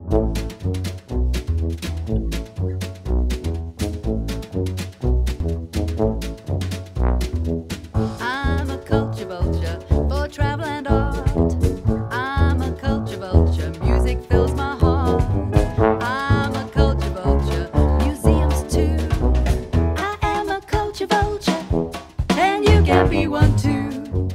I'm a culture vulture for travel and art. I'm a culture vulture, music fills my heart. I'm a culture vulture, museums too. I am a culture vulture, and you can be one too.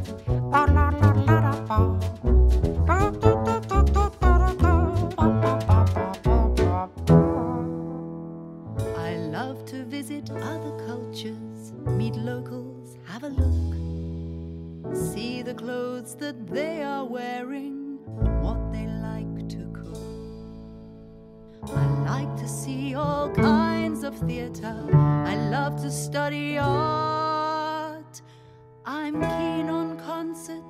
I love to visit other cultures, meet locals, have a look, see the clothes that they are wearing, what they like to cook. I like to see all kinds of theatre. I love to study art. I'm keen on concerts